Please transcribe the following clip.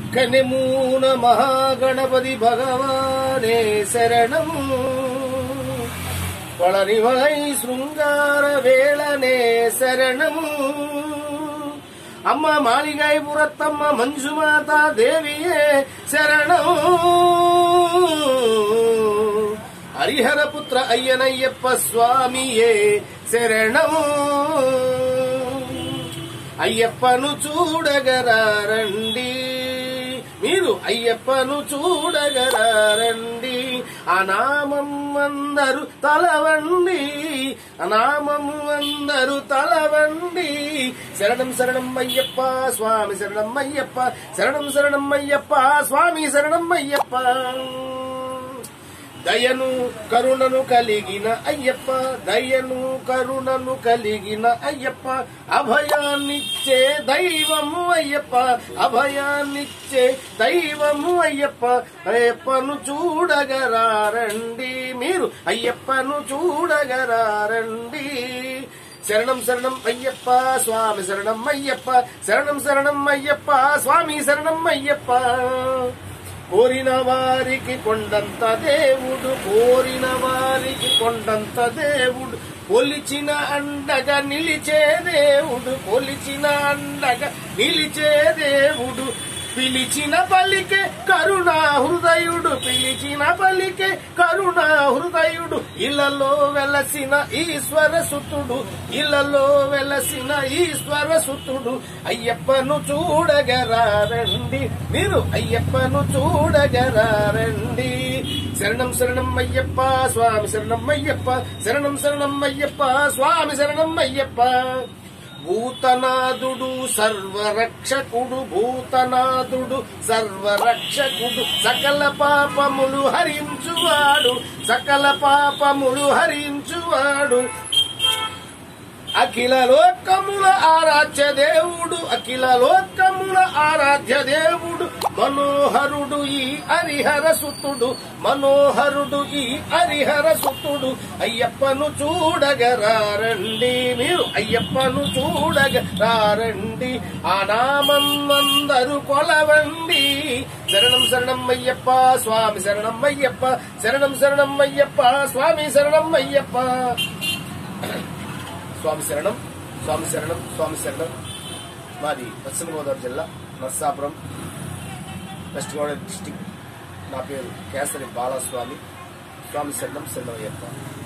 కనెమూన మహాగణపతి భగవానే శరణము వళనివళై శృంగార వేళనే శరణము అమ్మ మాలిగై పురత్తమ్మ మంజుమాత దేవియే శరణము హరిహర పుత్ర అయ్యనయ్యప్ప స్వామియే శరణము అయ్యప్పను చూడగరారండి మీరు అయ్యప్పను చూడగరారండి ఆ నామం అందరూ తలవండి ఆ నామము అందరూ తలవండి శరణం శరణం అయ్యప్ప స్వామి శరణం అయ్యప్ప శరణం శరణం అయ్యప్ప స్వామి శరణం అయ్యప్ప దయను కరుణను కలిగిన అయ్యప్ప దయను కరుణను కలిగిన అయ్యప్ప అభయాన్నిచ్చే దైవము అయ్యప్ప అభయాన్నిచ్చే దైవము అయ్యప్ప అయ్యప్పను చూడగరారండి మీరు అయ్యప్పను చూడగరారండి శరణం శరణం అయ్యప్ప స్వామి శరణం అయ్యప్ప శరణం శరణం అయ్యప్ప స్వామి శరణం అయ్యప్ప కోరిన వారికి కొండంత దేవుడు కోరిన వారికి కొండంత దేవుడు కొలిచిన అండగా నిలిచే దేవుడు కొలిచిన అండగా నిలిచే దేవుడు పిలిచిన పలికే కరుణా హృదయుడు పిలిచిన పలికే కరుణా హృదయుడు ఇళ్లలో వెలసిన ఈశ్వర సుతుడు ఇళ్లలో వెలసిన ఈశ్వర సుతుడు అయ్యప్పను చూడగరారండి మీరు అయ్యప్పను చూడగరారండి శరణం శరణం అయ్యప్ప స్వామి శరణం అయ్యప్ప శరణం శరణం అయ్యప్ప స్వామి శరణం అయ్యప్ప భూతనాథుడు సర్వరక్షకుడు భూతనాథుడు సర్వరక్షకుడు సకల పాపములు హరించువాడు సకల పాపములు హరించువాడు అఖిల లోకముల ఆరాధ్య దేవుడు అఖిల లోకముల ఆరాధ్య దేవుడు మనోహరుడు ఈ హరిహర సుతుడు మనోహరుడు ఈ హరిహర సుతుడు అయ్యప్పను చూడగరారండి మీరు అయ్యప్పను చూడగరారండి ఆ నామం అందరూ కొలవండి శరణం శరణం అయ్యప్ప స్వామి శరణం అయ్యప్ప శరణం శరణం అయ్యప్ప స్వామి శరణం అయ్యప్ప స్వామి శరణం స్వామి శరణం స్వామి శరణం మాది పశ్చిమ గోదావరి జిల్లా నర్సాపురం వెస్ట్ గోదావరి డిస్టిక్ నా పేరు కేసరి బాలస్వామి స్వామి శరణం శరణం అయ్యప్ప